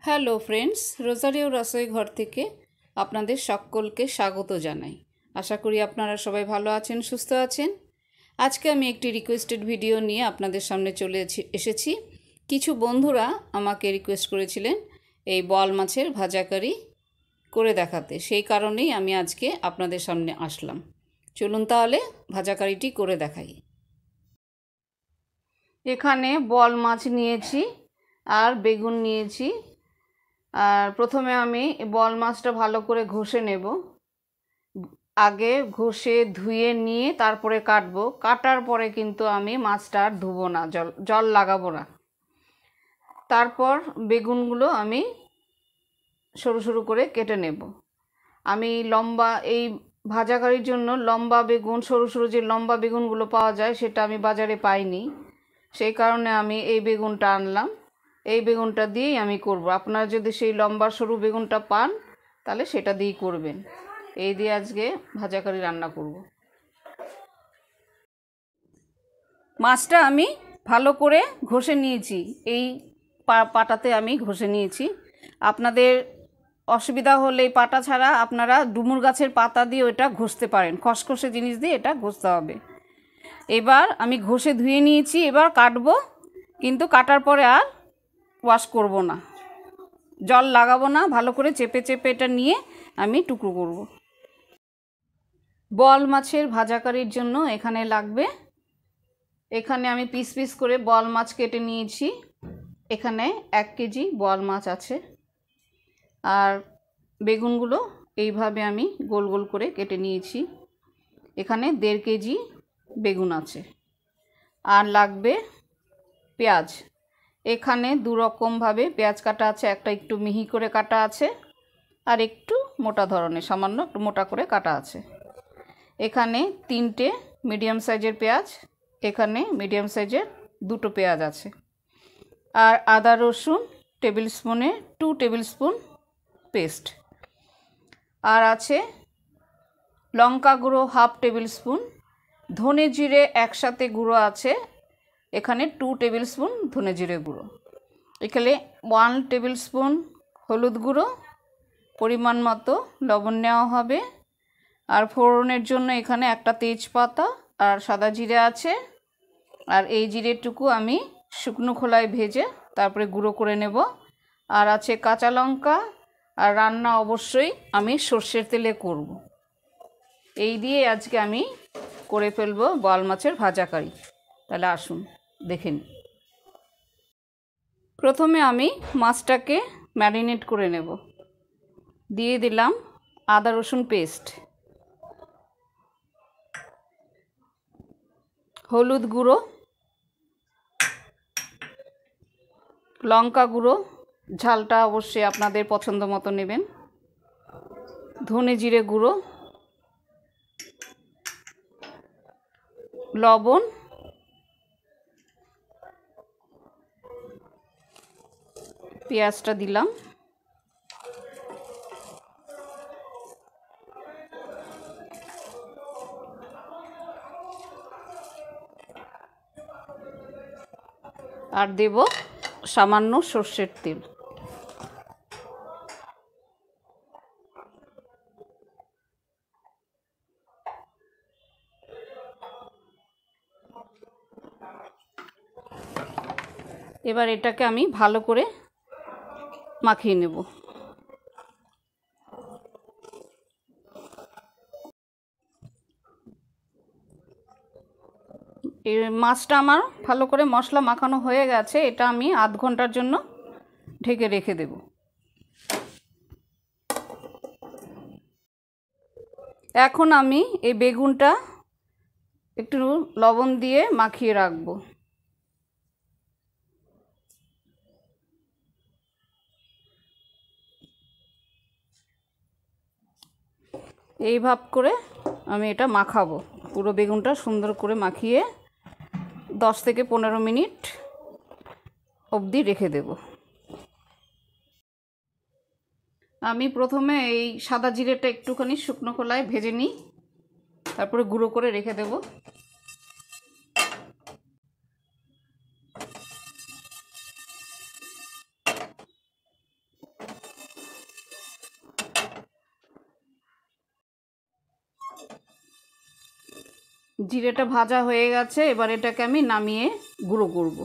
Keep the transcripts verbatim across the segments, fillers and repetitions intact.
Hello friends, Rosario Rasoi ঘর থেকে আপনাদের সকলকে স্বাগত জানাই। আশা করি আপনারা সবাই ভালো আছেন, সুস্থ আছেন। আজকে আমি একটি রিকোয়েস্টেড ভিডিও নিয়ে আপনাদের সামনে চলে এসেছি। কিছু বন্ধুরা আমাকে রিকোয়েস্ট করেছিলেন এই বোয়াল মাছের ভাজা কারি করে দেখাতে, সেই কারণেই আমি আজকে আপনাদের সামনে আসলাম। চলুন তাহলে ভাজা কারিটি করে দেখাই। এখানে বোয়াল মাছ নিয়েছি আর বেগুন নিয়েছি। আর প্রথমে আমি বোয়াল মাছটা ভালো করে ঘষে নেব। আগে ঘষে ধুয়ে নিয়ে তারপরে কাটবো। কাটার পরে কিন্তু আমি মাছটা আর ধুবো না, জল জল লাগাবো না। তারপর বেগুনগুলো আমি সরু সরু করে কেটে নেব। আমি লম্বা এই ভাজা কারির জন্য লম্বা বেগুন, সরু সরু যে লম্বা বেগুনগুলো পাওয়া যায় সেটা আমি বাজারে পাইনি, সেই কারণে আমি এই বেগুনটা আনলাম। এই বেগুনটা দিয়েই আমি করব। আপনারা যদি সেই লম্বা সরু বেগুনটা পান তাহলে সেটা দিয়েই করবেন। এই দিয়ে আজকে ভাজা কারি রান্না করব। মাছটা আমি ভালো করে ঘষে নিয়েছি, এই পাটাতে আমি ঘষে নিয়েছি। আপনাদের অসুবিধা হলে এই পাটা ছাড়া আপনারা ডুমুর গাছের পাতা দিয়ে ওটা ঘষতে পারেন, খসখসে জিনিস দিয়ে এটা ঘষতে হবে। এবার আমি ঘষে ধুয়ে নিয়েছি, এবার কাটবো। কিন্তু কাটার পরে আর ওয়াশ করব না, জল লাগাবো না, ভালো করে চেপে চেপে এটা নিয়ে আমি টুকরো করব। বোয়াল মাছের ভাজা কারির জন্য এখানে লাগবে, এখানে আমি পিস পিস করে বোয়াল মাছ কেটে নিয়েছি। এখানে এক কেজি বোয়াল মাছ আছে। আর বেগুনগুলো এইভাবে আমি গোল গোল করে কেটে নিয়েছি। এখানে দেড় কেজি বেগুন আছে। আর লাগবে পেঁয়াজ। এখানে দু রকমভাবে পেঁয়াজ কাটা আছে, একটা একটু মিহি করে কাটা আছে আর একটু মোটা ধরনের, সামান্য একটু মোটা করে কাটা আছে। এখানে তিনটে মিডিয়াম সাইজের পেঁয়াজ, এখানে মিডিয়াম সাইজের দুটো পেঁয়াজ আছে। আর আদা রসুন টেবিল স্পুনে টু টেবিল স্পুন পেস্ট। আর আছে লঙ্কা গুঁড়ো হাফ টেবিল স্পুন, ধনে জিরে একসাথে গুঁড়ো আছে, এখানে টু টেবিল স্পুন ধনে জিরে গুঁড়ো। এখানে ওয়ান টেবিল স্পুন হলুদ গুঁড়ো, পরিমাণ মতো লবণ নেওয়া হবে। আর ফোড়নের জন্য এখানে একটা তেজপাতা আর সাদা জিরে আছে। আর এই জিরেটুকু আমি শুকনো খোলায় ভেজে তারপরে গুঁড়ো করে নেব। আর আছে কাঁচা লঙ্কা। আর রান্না অবশ্যই আমি সর্ষের তেলে করব। এই দিয়ে আজকে আমি করে ফেলবো বোয়াল মাছের ভাজা কারি। তাহলে আসুন দেখে নিই। প্রথমে আমি মাছটাকে ম্যারিনেট করে নেব। দিয়ে দিলাম আদা রসুন পেস্ট, হলুদ গুঁড়ো, লঙ্কা গুঁড়ো, ঝালটা অবশ্যই আপনাদের পছন্দ মতো নেবেন, ধনে জিরে গুঁড়ো, লবণ, পেঁয়াজটা দিলাম, আর দেব সামান্য সর্ষের তেল। এবার এটাকে আমি ভালো করে মাখিয়ে নেব। এই মাছটা আমার ভালো করে মশলা মাখানো হয়ে গেছে। এটা আমি আধ ঘন্টার জন্য ঢেকে রেখে দেব। এখন আমি এই বেগুনটা একটু লবণ দিয়ে মাখিয়ে রাখব। এইভাব করে আমি এটা মাখাবো। পুরো বেগুনটা সুন্দর করে মাখিয়ে দশ থেকে পনেরো মিনিট অবধি রেখে দেব। আমি প্রথমে এই সাদা জিরেটা একটুখানি শুকনো খোলায় ভেজে নিই, তারপরে গুঁড়ো করে রেখে দেব। জিরেটা ভাজা হয়ে গেছে, এবার এটাকে আমি নামিয়ে গুঁড়ো করব।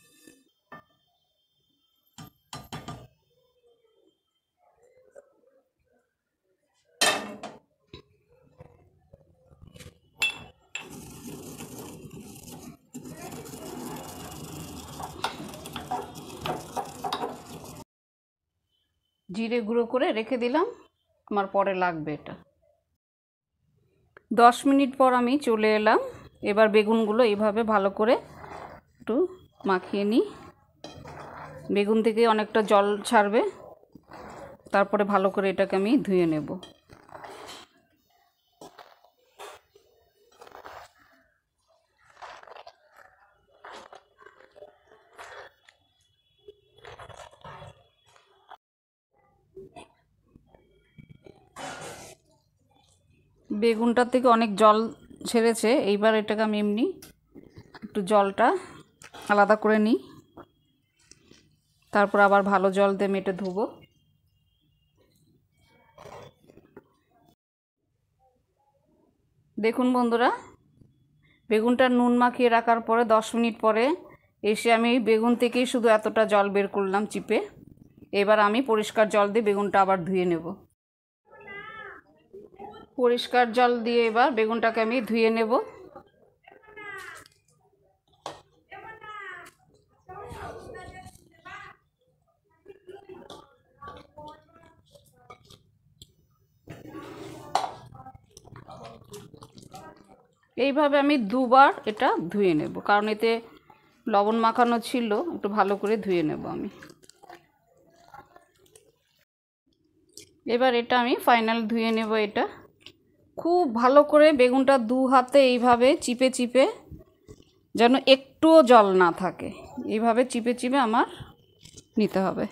জিরে গুঁড়ো করে রেখে দিলাম, আমার পরে লাগবে এটা। দশ মিনিট পর আমি চলে এলাম। এবার বেগুনগুলো এইভাবে ভালো করে একটু মাখিয়ে নিই। বেগুন থেকে অনেকটা জল ছাড়বে, তারপরে ভালো করে এটাকে আমি ধুয়ে নেব। বেগুনটার থেকে অনেক জল ছেড়েছে, এইবার এটাকে আমি এমনি একটু জলটা আলাদা করে নিই, তারপর আবার ভালো জল দিয়ে মেটে ধুবো। দেখুন বন্ধুরা, বেগুনটা নুন মাখিয়ে রাখার পরে দশ মিনিট পরে এসে আমি বেগুন থেকেই শুধু এতটা জল বের করলাম চিপে। এবার আমি পরিষ্কার জল দিয়ে বেগুনটা আবার ধুয়ে নেব। পরিষ্কার জল দিয়ে এবার বেগুনটাকে আমি ধুয়ে নেব। এইভাবে আমি দুবার এটা ধুয়ে নেব, কারণ এতে লবণ মাখানো ছিল, একটু ভালো করে ধুয়ে নেব আমি। এবার এটা আমি ফাইনাল ধুয়ে নেব। এটা খুব ভালো করে বেগুনটা দু হাতে এইভাবে চিপে চিপে, যেন একটুও জল না থাকে, এইভাবে চিপে চিপে আমার নিতে হবে।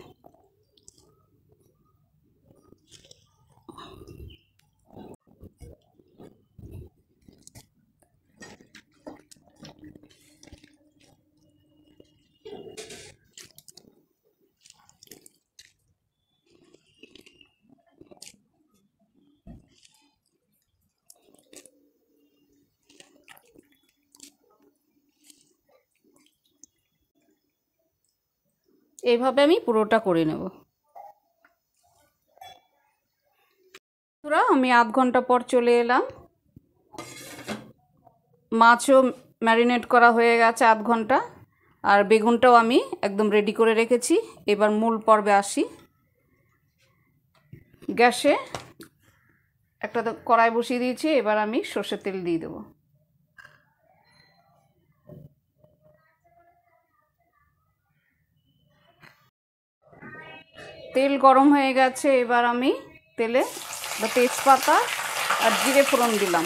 এইভাবে আমি পুরোটা করে নেব। পুরো আমি আধ ঘন্টা পর চলে এলাম। মাছও ম্যারিনেট করা হয়ে গেছে আধ ঘন্টা, আর বেগুনটাও আমি একদম রেডি করে রেখেছি। এবার মূল পর্বে আসি। গ্যাসে একটা কড়াই বসিয়ে দিয়েছি, এবার আমি সর্ষের তেল দিয়ে দেবো। তেল গরম হয়ে গেছে, এবার আমি তেলে তেজপাতা আর জিরে ফোড়ন দিলাম।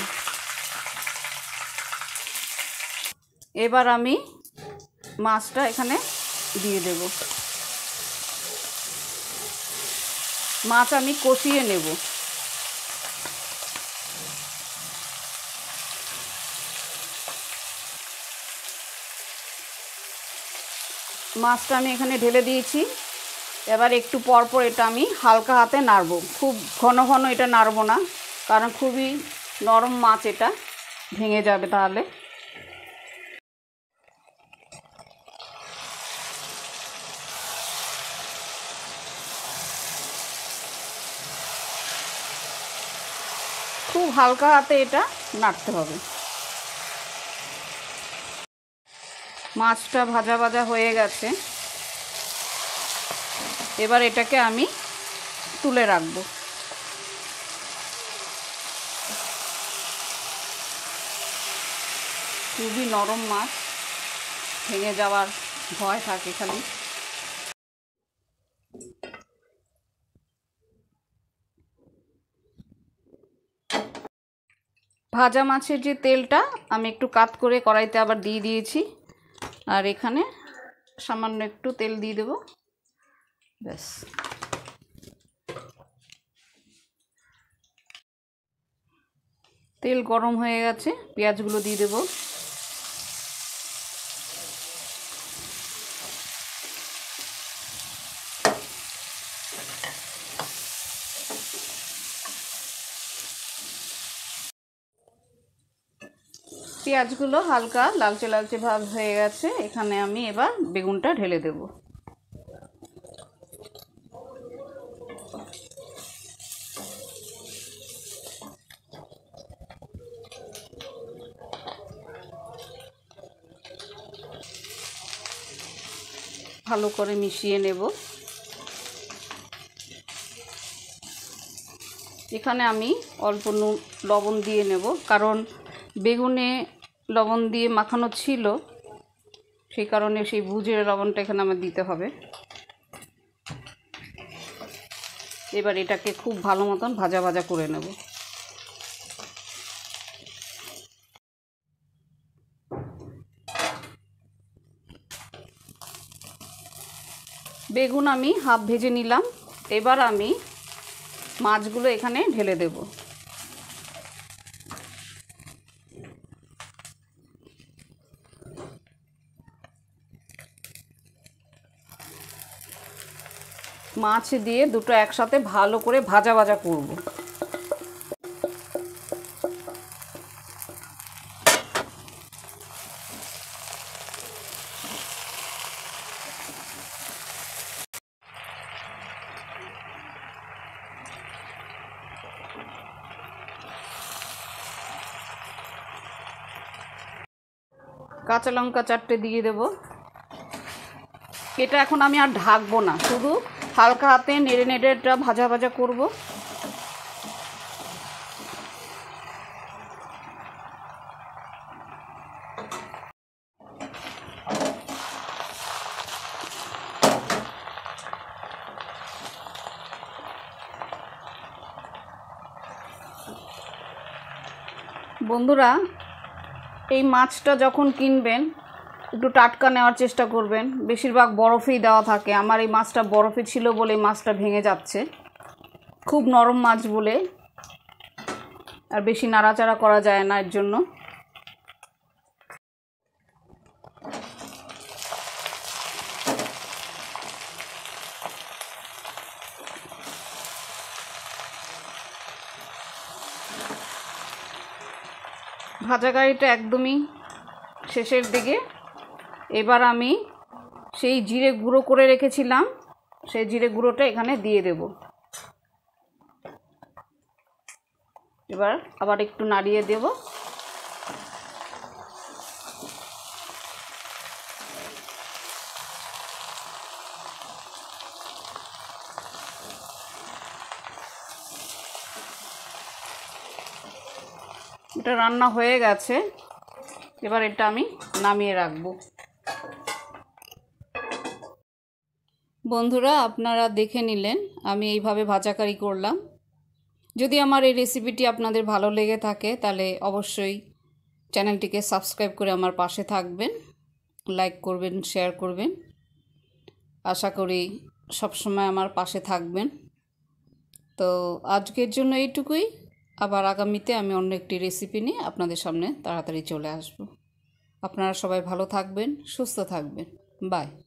এবার আমি মাছটা এখানে দিয়ে দেব। মাছ আমি কষিয়ে নেব। মাছটা আমি এখানে ঢেলে দিয়েছি। এবার একটু পর পর এটা আমি হালকা হাতে নাড়ব, খুব ঘন ঘন এটা নাড়ব না, কারণ খুবই নরম মাছ, এটা ভেঙে যাবে তাহলে। খুব হালকা হাতে এটা নাড়তে হবে। মাছটা ভাজা ভাজা হয়ে গেছে, এবার এটাকে আমি তুলে রাখব। খুবই নরম মাছ, ভেঙে যাওয়ার ভয় থাকে খালি। ভাজা মাছের যে তেলটা আমি একটু কাত করে কড়াইতে আবার দিয়ে দিয়েছি, আর এখানে সামান্য একটু তেল দিয়ে দেব, ব্যাস। তেল গরম হয়ে গেছে, পেঁয়াজগুলো দিয়ে দেব। পেঁয়াজগুলো হালকা লালচে লালচে ভাব হয়ে গেছে, এখানে আমি এবার বেগুনটা ঢেলে দেব। ভালো করে মিশিয়ে নেব। এখানে আমি অল্প নুন লবণ দিয়ে নেব, কারণ বেগুনে লবণ দিয়ে মাখানো ছিল, সেই কারণে সেই বুঝে লবণটা এখানে আমার দিতে হবে। এবার এটাকে খুব ভালো মতন ভাজা ভাজা করে নেব। বেগুন আমি হাফ ভেজে নিলাম, এবার আমি মাছগুলো এখানে ঢেলে দেব। মাছ দিয়ে দুটো একসাথে ভালো করে ভাজা ভাজা করব। কাঁচা লঙ্কা চারটে দিয়ে দেব। এটা এখন আমি আর ঢাকবো না, শুধু হালকা হাতে নেড়ে নেড়ে এটা ভাজা ভাজা করব। বন্ধুরা, এই মাছটা যখন কিনবেন একটু টাটকা নেওয়ার চেষ্টা করবেন, বেশিরভাগ বরফেই দেওয়া থাকে। আমার এই মাছটা বরফে ছিল বলে মাছটা ভেঙে যাচ্ছে, খুব নরম মাছ বলে আর বেশি নাড়াচাড়া করা যায় না, এর জন্য। ভাজা গাড়িটা একদমই শেষের দিকে। এবার আমি সেই জিরে গুঁড়ো করে রেখেছিলাম, সেই জিরে গুঁড়োটা এখানে দিয়ে দেব। এবার আবার একটু নাড়িয়ে দেব। এটা রান্না হয়ে গেছে, এবার এটা আমি নামিয়ে রাখবো। বন্ধুরা, আপনারা দেখে নিলেন আমি এইভাবে ভাজাকারি করলাম। যদি আমার এই রেসিপিটি আপনাদের ভালো লেগে থাকে তাহলে অবশ্যই চ্যানেলটিকে সাবস্ক্রাইব করে আমার পাশে থাকবেন, লাইক করবেন, শেয়ার করবেন। আশা করি সবসময় আমার পাশে থাকবেন। তো আজকের জন্য এইটুকুই। আবার আগামীতে আমি অন্য একটি রেসিপি নিয়ে আপনাদের সামনে তাড়াতাড়ি চলে আসব। আপনারা সবাই ভালো থাকবেন, সুস্থ থাকবেন। বাই।